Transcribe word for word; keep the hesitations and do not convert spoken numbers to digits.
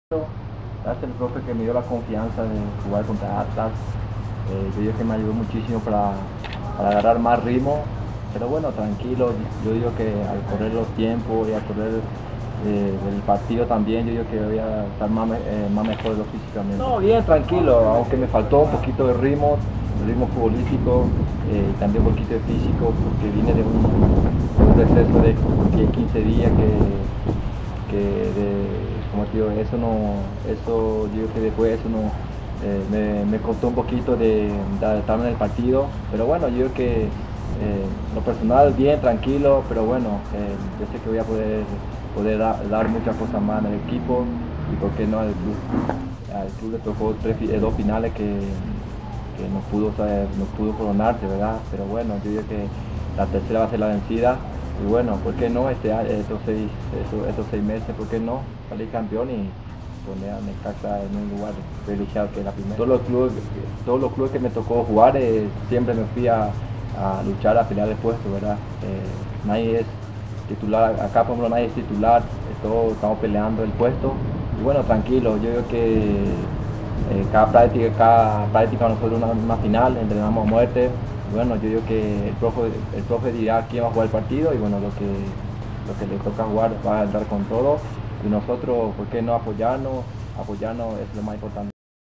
Gracias al profe que me dio la confianza de jugar contra Atlas. Eh, yo digo que me ayudó muchísimo para, para agarrar más ritmo, pero bueno, tranquilo. Yo digo que al correr los tiempos y al correr eh, el partido también, yo digo que voy a estar más, eh, más mejor físicamente. No, bien, tranquilo, aunque me faltó un poquito de ritmo, de ritmo futbolístico, eh, también un poquito de físico, porque vine de un, de un receso de diez, quince días que, que de, como te digo, eso no, eso yo creo que después eso no, eh, me, me costó un poquito de, de adaptarme en el partido, pero bueno, yo creo que eh, lo personal bien, tranquilo, pero bueno, eh, yo sé que voy a poder, poder da, dar muchas cosas más en el equipo y por qué no al club. Al club le tocó tres, eh, dos finales que, que no pudo, saber, no pudo coronarse, ¿verdad? Pero bueno, yo digo que la tercera va a ser la vencida. Y bueno, ¿por qué no? Este, estos, seis, estos, estos seis meses, ¿por qué no? Salir campeón y poner a Necaxa en un lugar privilegiado que es la primera. Todos los clubes, todos los clubes que me tocó jugar, eh, siempre me fui a, a luchar, a pelear el puesto, ¿verdad? Eh, nadie es titular, acá por ejemplo nadie es titular, todos estamos peleando el puesto. Y bueno, tranquilo, yo creo que eh, cada práctica, cada práctica nosotros una, una final, entrenamos a muerte. Bueno, yo digo que el profe, el profe dirá quién va a jugar el partido y bueno, lo que, lo que le toca jugar va a dar con todo y nosotros, ¿por qué no apoyarnos? Apoyarnos es lo más importante.